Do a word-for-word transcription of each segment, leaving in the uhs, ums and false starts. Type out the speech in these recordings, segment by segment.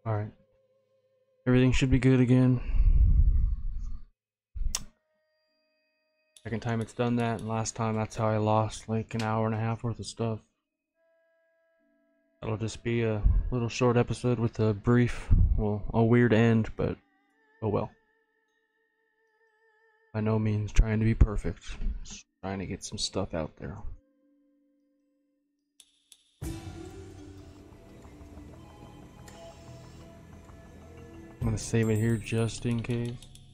Alright. Everything should be good again. Second time it's done that, and last time that's how I lost like an hour and a half worth of stuff. That'll just be a little short episode with a brief, well, a weird end, but oh well. By no means trying to be perfect. Just trying to get some stuff out there. I'm gonna save it here just in case.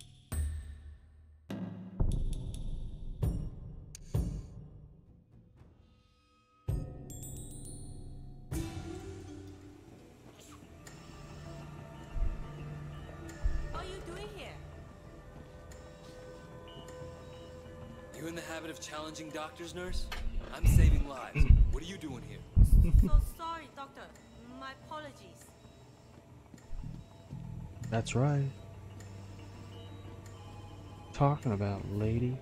What are you doing here? You in the habit of challenging doctors, nurse? I'm saving lives. What are you doing here? So sorry, doctor. My apologies. That's right. Talking about, lady.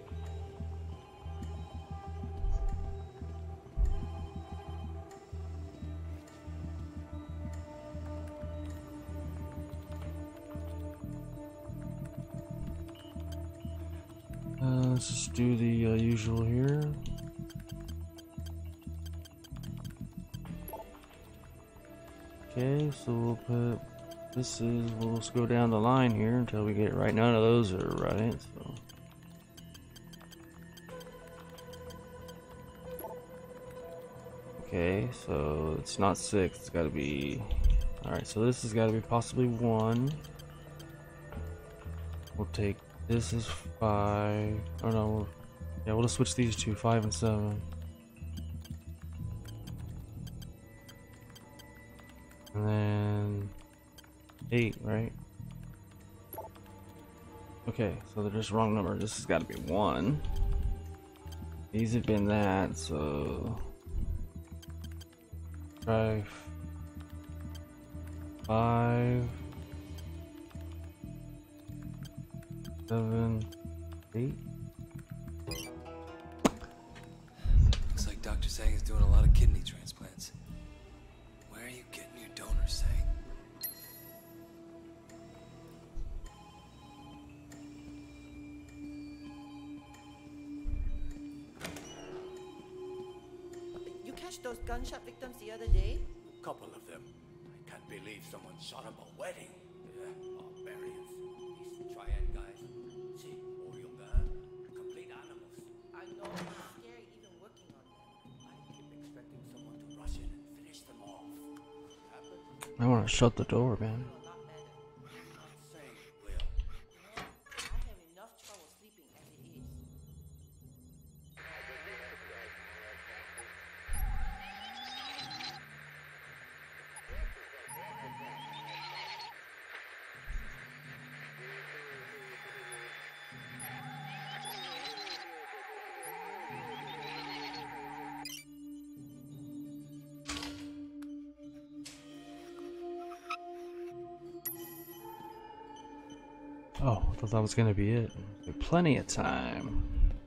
Uh, let's just do the uh, usual here. Okay, so we'll put this is we'll just go down the line here until we get it right. None of those are right, so okay, so it's not six, it's gotta be alright, so this has gotta be possibly one. We'll take this is five. Oh no, we'll, yeah, we'll just switch these two, five and seven. And then eight, right? Okay, so they're just wrong number. This has got to be one. These have been that, so five, five, seven, eight. Looks like Doctor Sang is doing a lot of kidney transplants. Where are you getting your donors, Sang? You catch those gunshot victims the other day? Couple of them. I can't believe someone shot up a wedding. Yeah, barbarians. These triad guys. See, Orionga, complete animals. I know, it's scary even working on them. I keep expecting someone to rush in and finish them off. What happened? I want to shut the door, man. A lot better. Not saying it will. I have enough trouble sleeping as it is. Oh, I thought that was gonna be it. Plenty of time.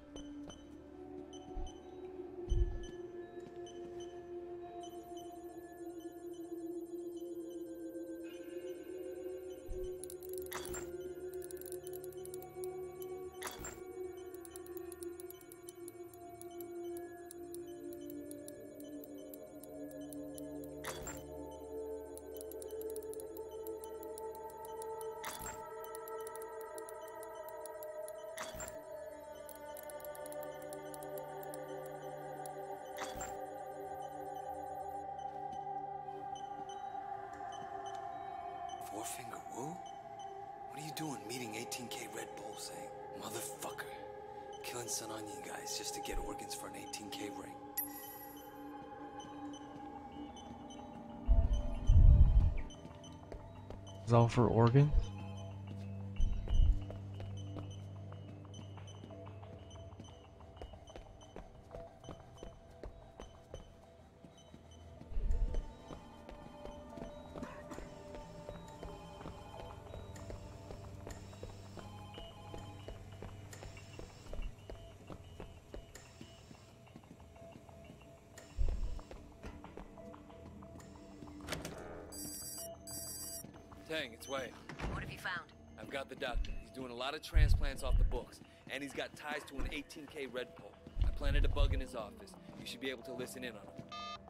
Four Finger Woo? What are you doing meeting eighteen K Red Bull, Sang? Motherfucker. Killing Sun Onion guys just to get organs for an eighteen K ring. Is all for organs? Tang, it's Wei. What have you found? I've got the doctor. He's doing a lot of transplants off the books, and he's got ties to an eighteen K red pole. I planted a bug in his office. You should be able to listen in on him.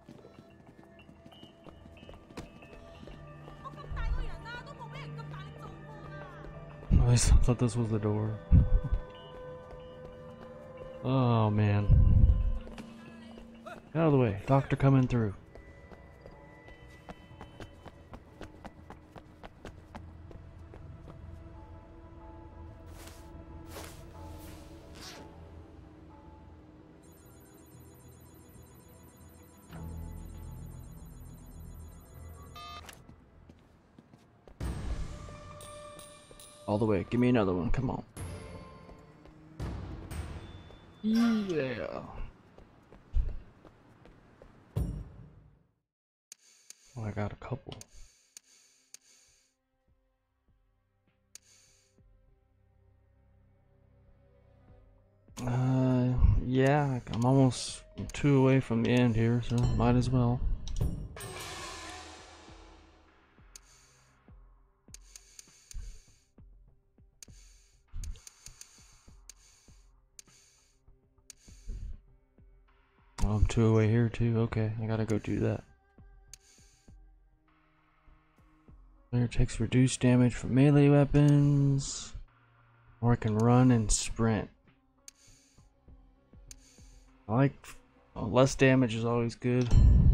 I thought this was the door. Oh man. Get out of the way. Doctor coming through. All the way. Give me another one. Come on. Yeah. Oh, I got a couple. Uh, yeah, I'm almost two away from the end here, so might as well. Oh, I'm two away here too. Okay, I gotta go do that. Player takes reduced damage from melee weapons, or I can run and sprint. I like oh, less damage is always good.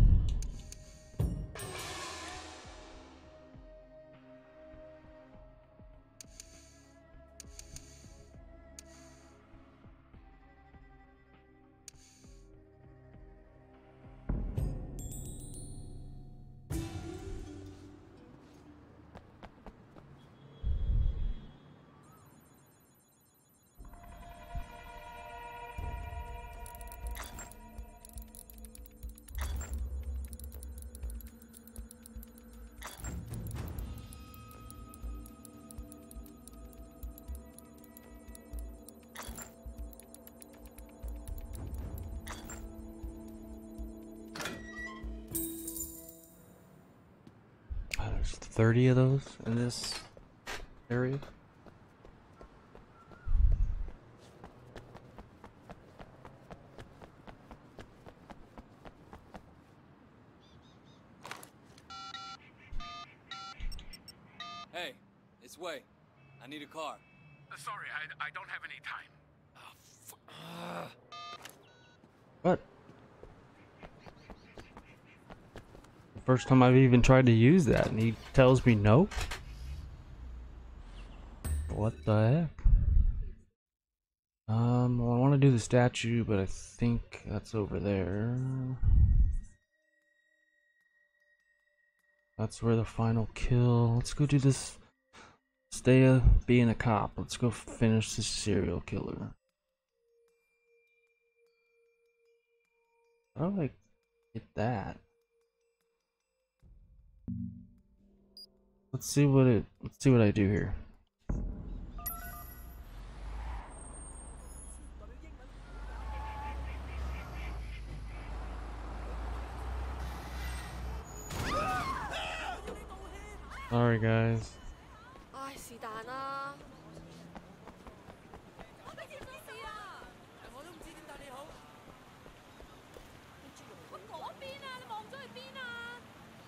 There's thirty of those in this area. Hey, it's Wei. I need a car. Uh, sorry, I, I don't have any time. Ah. What? First time I've even tried to use that, and he tells me no? What the heck? Um, well, I want to do the statue, but I think that's over there. That's where the final kill. Let's go do this. Stay uh, being a cop. Let's go finish this serial killer. How do I get that? Let's see what it. Let's see what I do here. Sorry, guys. 唉，是但啦。我俾條鎖匙啊！我都唔知點答你好。喂，嗰邊啊！你望咗去邊啊？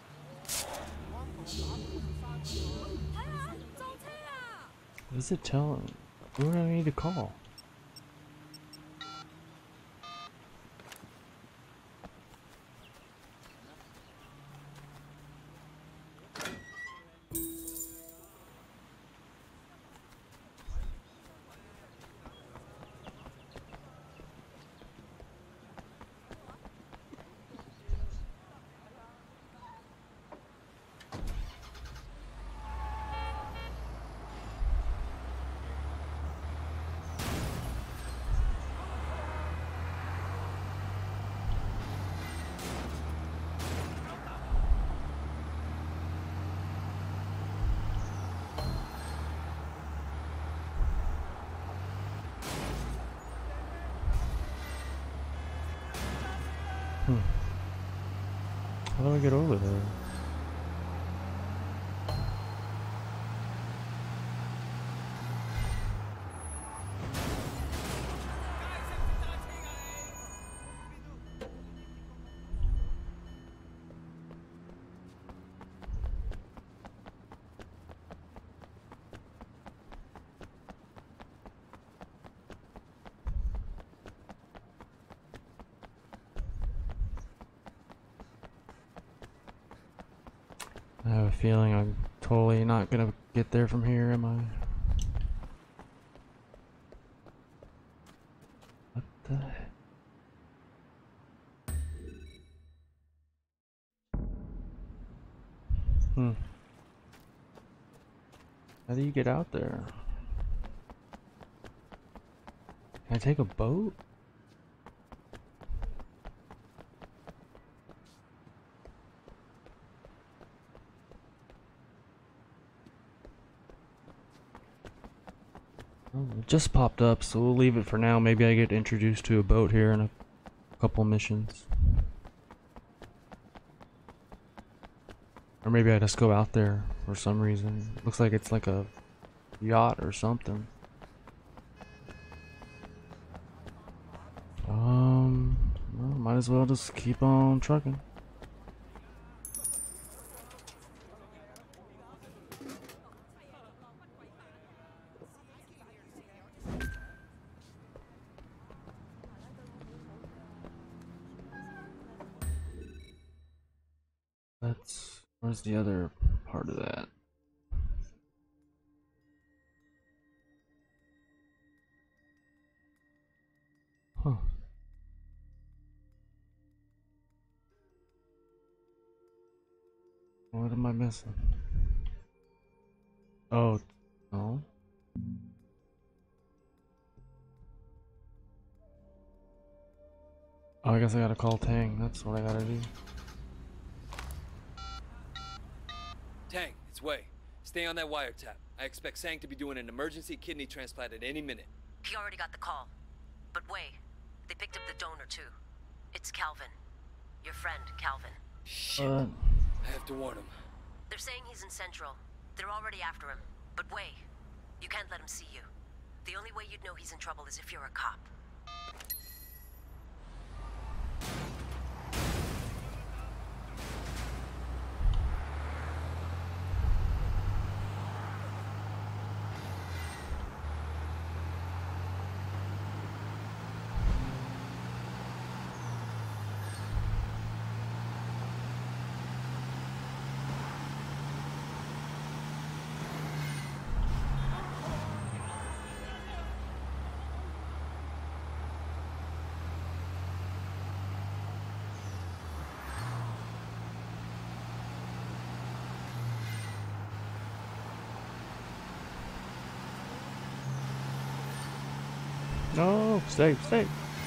睇下，撞車啊！ What does it tell him? Who do I need to call? Hmm. How do I get over there? I have a feeling I'm totally not gonna get there from here, am I? What the heck? Hmm. How do you get out there? Can I take a boat? Oh, it just popped up, so we'll leave it for now. Maybe I get introduced to a boat here in a couple missions. Or maybe I just go out there for some reason. Looks like it's like a yacht or something. Um, well, might as well just keep on trucking. That's, where's the other part of that? Huh. What am I missing? Oh, no. Oh, I guess I gotta call Tang. That's what I gotta do. Tang, it's Wei. Stay on that wiretap. I expect Sang to be doing an emergency kidney transplant at any minute. He already got the call. But wait, they picked up the donor too. It's Calvin. Your friend, Calvin. Shit. Uh, I have to warn him. They're saying he's in Central. They're already after him. But wait, you can't let him see you. The only way you'd know he's in trouble is if you're a cop. no, stay, stay.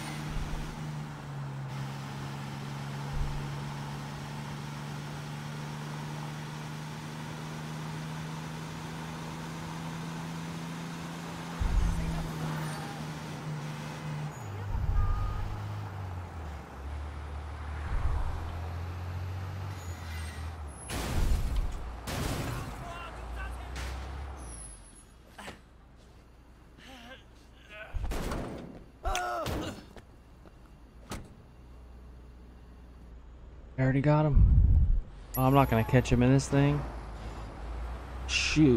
I already got him. Oh, I'm not gonna catch him in this thing. Shoot.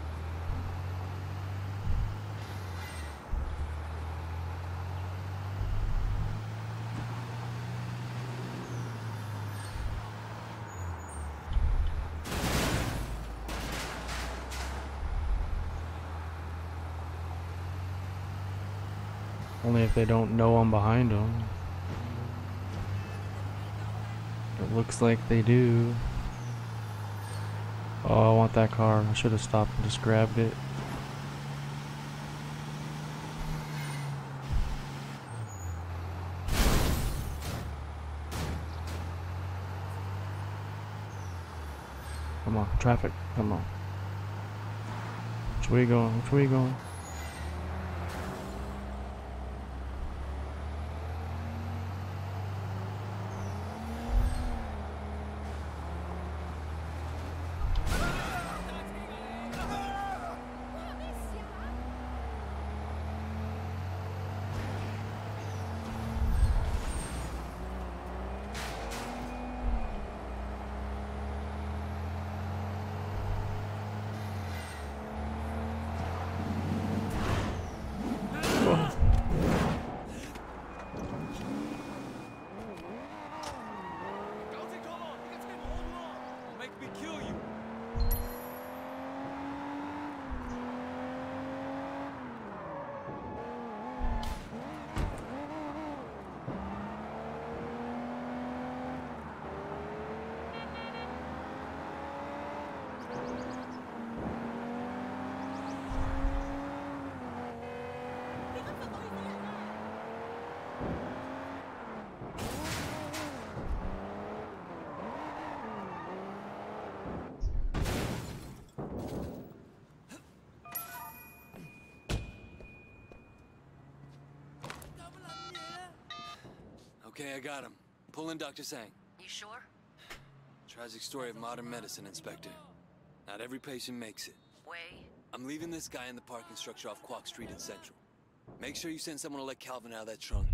Only if they don't know I'm behind them. It looks like they do. Oh, I want that car. I should have stopped and just grabbed it. Come on, traffic. Come on. Which way you going? Which way you going? Okay, I got him. Pull in Doctor Sang. You sure? Tragic story of modern medicine, Inspector. Not every patient makes it. Wei? I'm leaving this guy in the parking structure off Quock Street in Central. Make sure you send someone to let Calvin out of that trunk.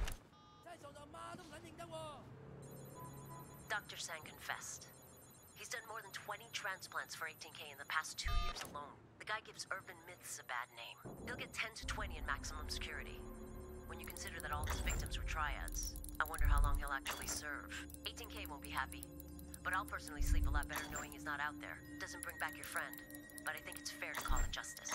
Doctor Sang confessed. He's done more than twenty transplants for eighteen K in the past two years alone. The guy gives urban myths a bad name. He'll get ten to twenty in maximum security. When you consider that all his victims were triads, I wonder how long he'll actually serve. eighteen K won't be happy, but I'll personally sleep a lot better knowing he's not out there. Doesn't bring back your friend, but I think it's fair to call it justice.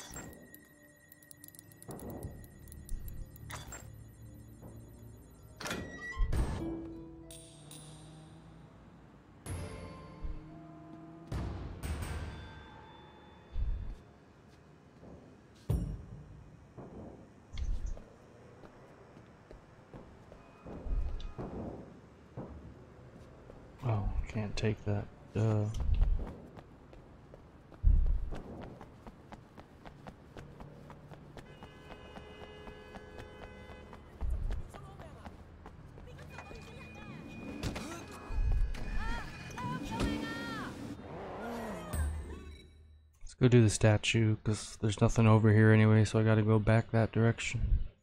Oh, can't take that. Duh. Let's go do the statue, because there's nothing over here anyway, so I gotta go back that direction.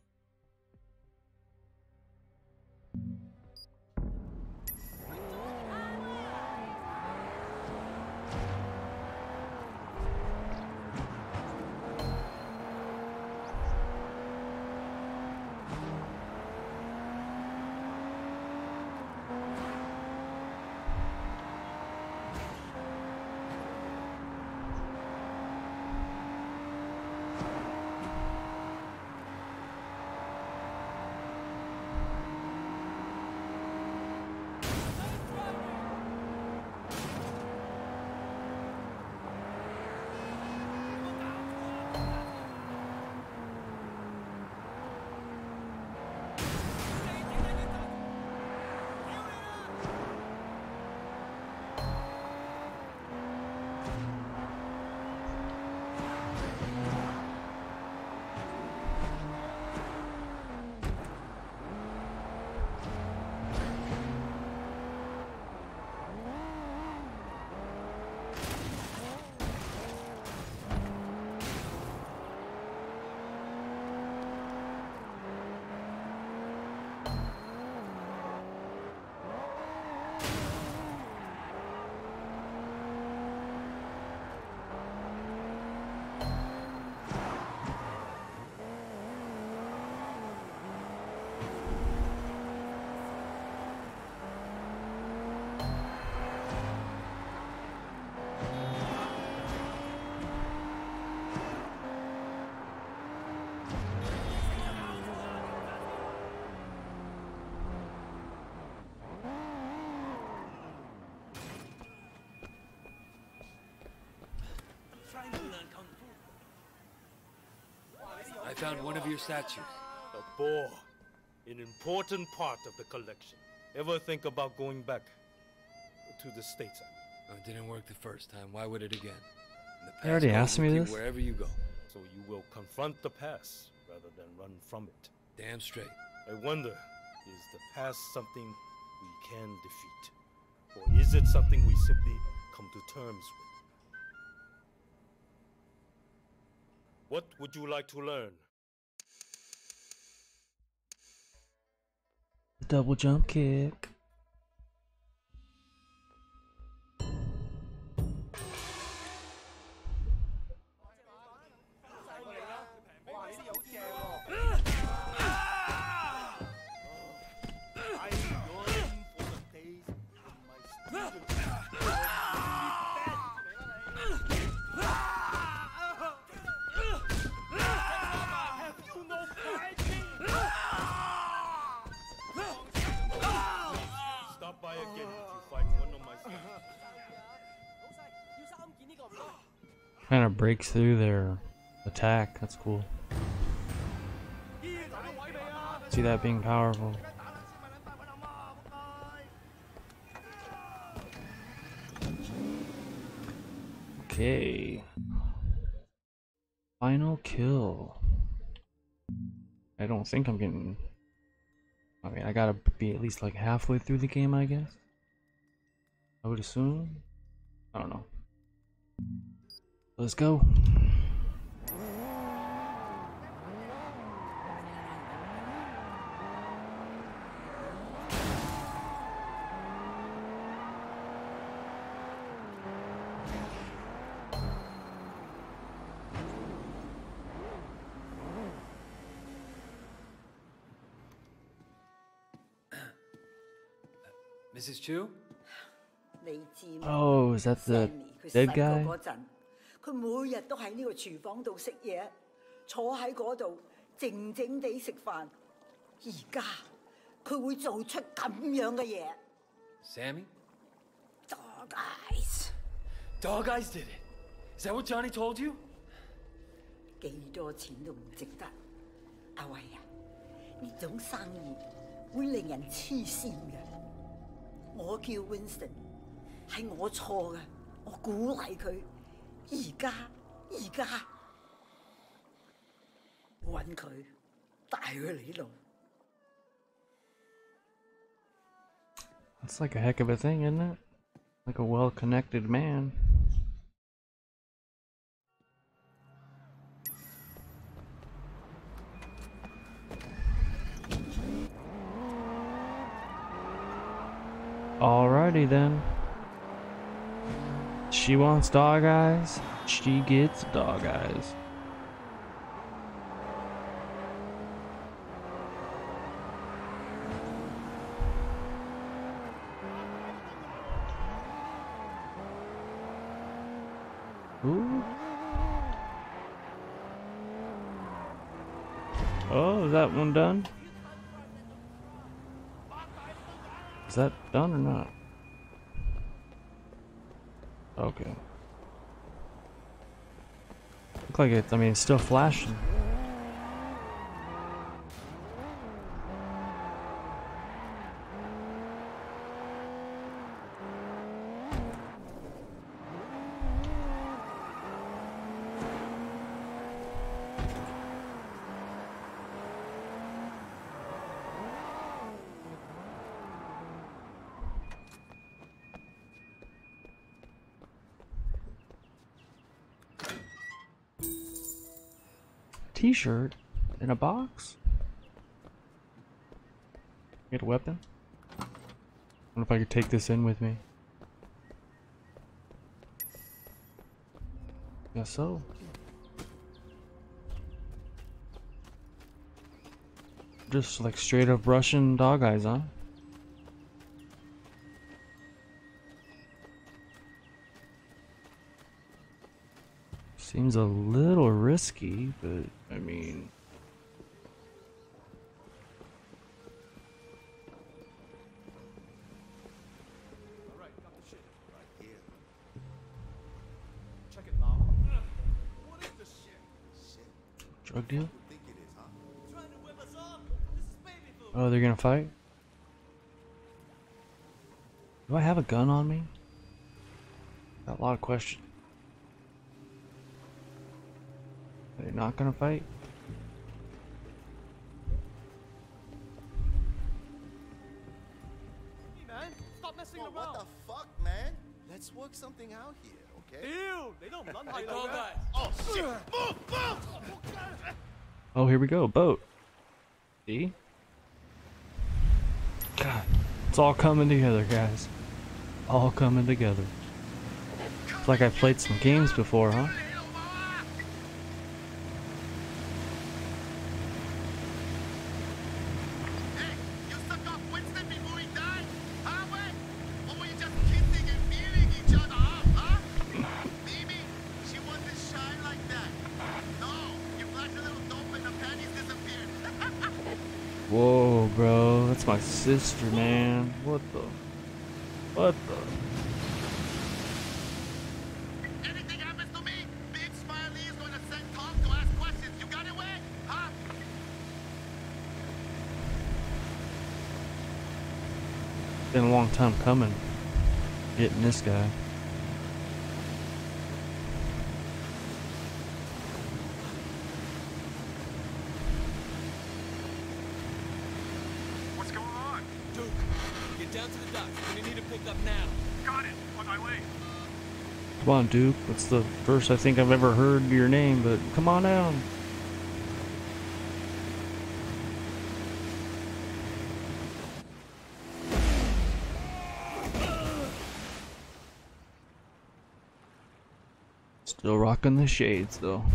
I found one of your statues. The boar, an important part of the collection. Ever think about going back to the States? Oh, it didn't work the first time. Why would it again? In the You already past asked goes with me you this? Wherever you go. So you will confront the past rather than run from it. Damn straight. I wonder, is the past something we can defeat? Or is it something we simply come to terms with? What would you like to learn? Double jump kick. Stop by again if you find one of my statues. Kind of breaks through their attack. That's cool. See that being powerful. Okay. Final kill. I don't think I'm getting I mean, I gotta be at least like halfway through the game, I guess. I would assume. I don't know. Let's go. Missus Chu? 你知嗎 Oh, is that the Sammy 佢 dead 細 guy? 個嗰陣，佢每日都喺呢個廚房度食嘢，坐喺嗰度靜靜地食飯。而家佢會做出咁樣嘅嘢。 Sammy? Dog eyes， Dog Eyes did it. Is that what Johnny told you? 幾多錢都唔值得。阿威啊，呢種生意會令人黐線嘅。我叫 Winston， 係我錯嘅，我鼓勵佢。而家，而家揾佢，帶佢嚟呢度。 That's like a heck of a thing, isn't it? Like a well-connected man. Alrighty then. She wants dog eyes. She gets dog eyes. Ooh. Oh, is that one done? Is that done or not? Okay. Look like it's, I mean, it's still flashing. T-shirt in a box. Get a weapon. I wonder if I could take this in with me. Guess so. Just like straight up Russian dog eyes, huh? Seems a little risky, but I mean... Alright, got the shit. Right here. Check it, Lau. What is this shit? Shit. Drug deal? Think it is, huh? Trying to whip us off. This is baby food. Oh, they're gonna fight? Do I have a gun on me? Got a lot of questions. Are they not gonna fight? Hey, man, stop messing Whoa, around. what the fuck, man? Let's work something out here, okay? Ew, they don't run Hey, like Dog that. Eyes. Oh shit! Move, move! Oh, here we go, boat. See? God, it's all coming together, guys. All coming together. It's like I've played some games before, huh? Hey, you suck off Winston before he died? Huh, Wes? Or were you just kissing and feeling each other up, huh? Maybe she wasn't shy like that. No, you flashed a little dope and the panties disappeared. Whoa, bro, that's my sister, man. What the? What the? Anything happens to me, Big Smiley is going to send Tom to ask questions. You got it, Wes? Huh? Been a long time coming. Getting this guy. What's going down to the docks. Gonna need a pickup now. Got it. On my way. Come on, Duke. That's the first I think I've ever heard your name, but come on down. Still rocking the shades, though.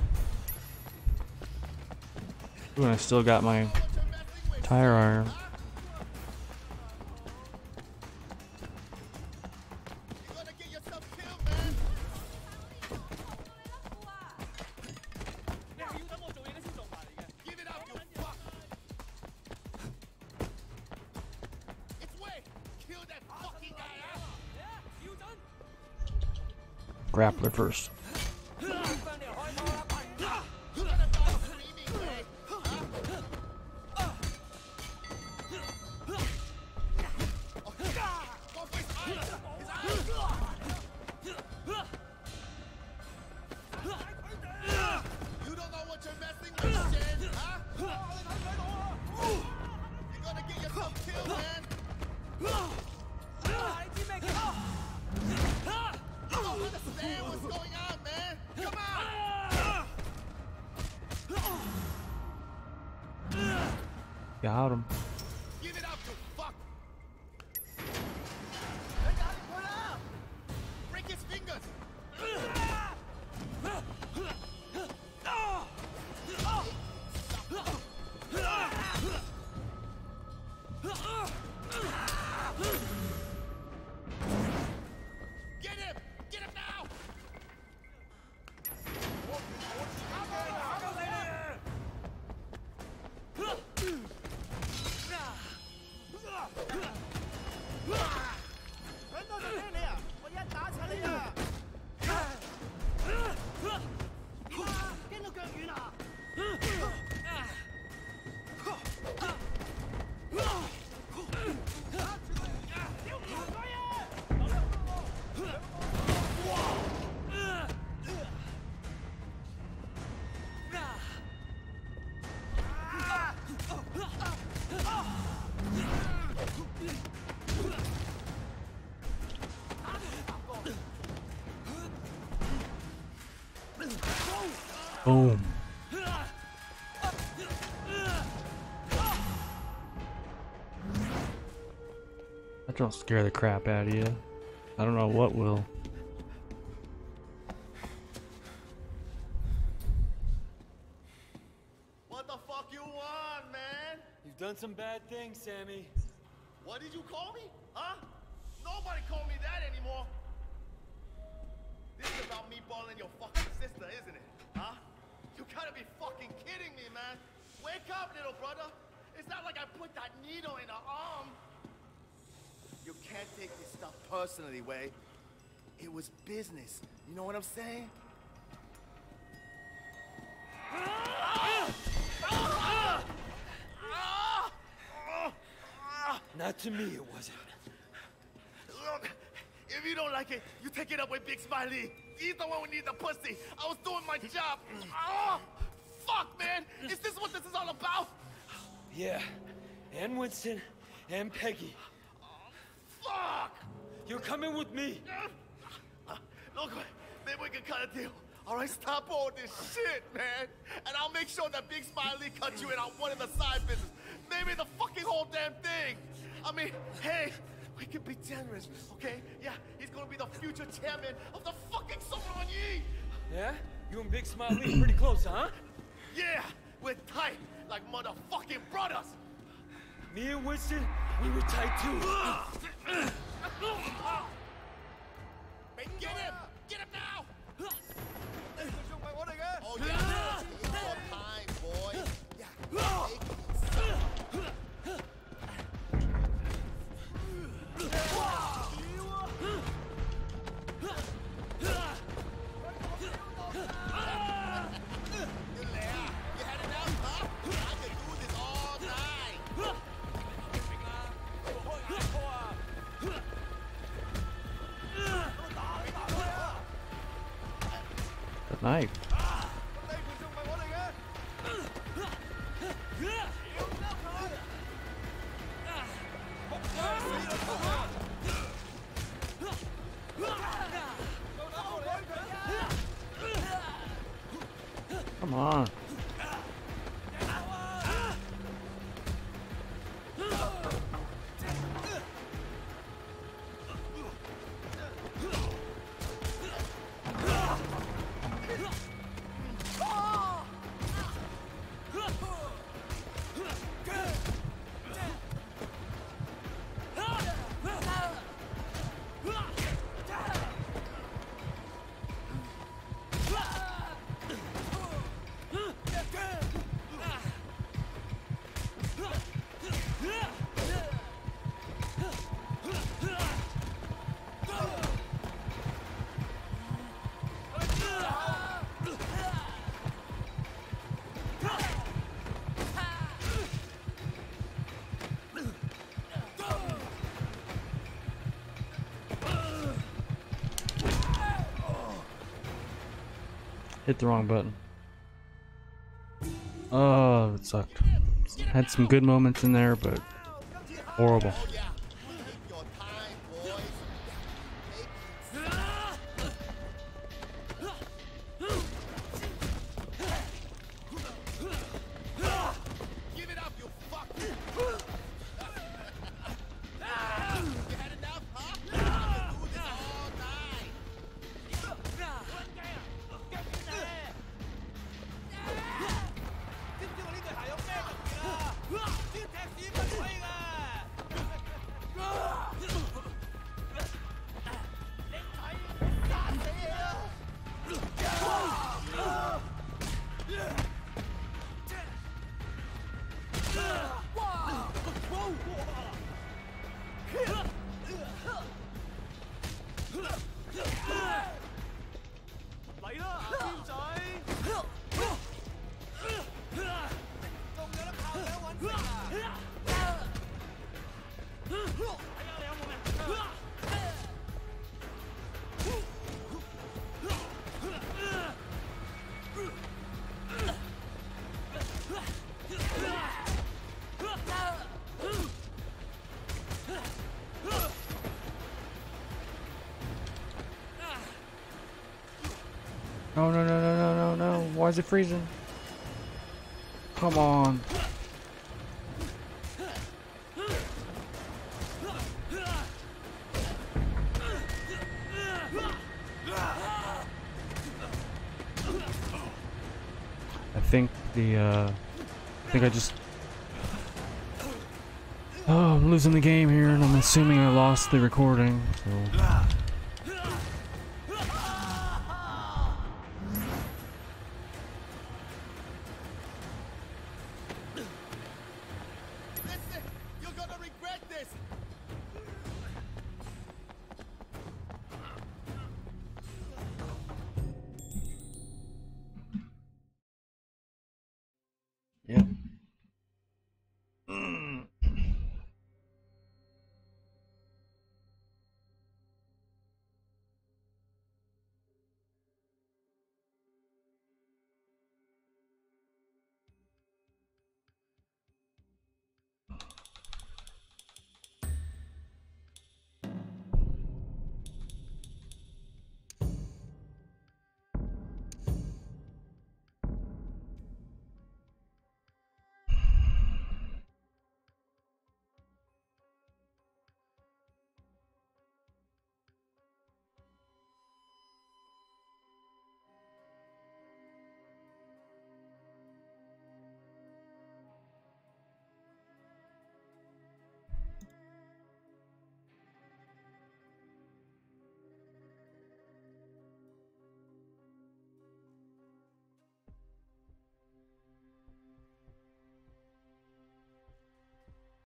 Ooh, and I still got my tire iron. You're gonna get yourself killed, man. Give it up, you fuck. It's way. Kill that fucking guy, huh? Grappler first. You don't know what you're messing with, Shen, huh? You're gonna get yourself killed, man. You don't understand what's going on, man. Come on. Got him. Give it up, you fuck. Put up. Break his fingers. Get him! Get him now! Boom. That don't scare the crap out of you. I don't know what will. What the fuck you want, man? You've done some bad things, Sammy. What did you call me? Huh? Nobody call me that anymore. This is about me balling your fucking sister, isn't it? Huh? You gotta be fucking kidding me, man. Wake up, little brother. It's not like I put that needle in her arm. You can't take this stuff personally, Wei. It was business. You know what I'm saying? Not to me, it wasn't. Look, if you don't like it, you take it up with Big Smiley. He's the one who needs the pussy. I was doing my job. Oh, fuck, man. Is this what this is all about? Yeah, and Winston, and Peggy. Fuck! You're coming with me. Look, maybe we can cut a deal. All right, stop all this shit, man. And I'll make sure that Big Smiley cuts you in on one of the side business. Maybe the fucking whole damn thing. I mean, hey, we can be generous, okay? Yeah, he's gonna be the future chairman of the fucking Summer Yi. Yeah? You and Big Smiley pretty close, huh? Yeah, we're tight like motherfucking brothers. Me and Winston, we were tight too. Hey, get him! Get him now! Oh yeah, it's your time, boy. Yeah. Knife. Yeah. Come on. Hit the wrong button. Oh, it sucked. Had some good moments in there, but horrible. No, no, no, no, no, no, no. Why is it freezing? Come on. I think the, uh, I think I just, oh, I'm losing the game here, and I'm assuming I lost the recording, so. Yeah.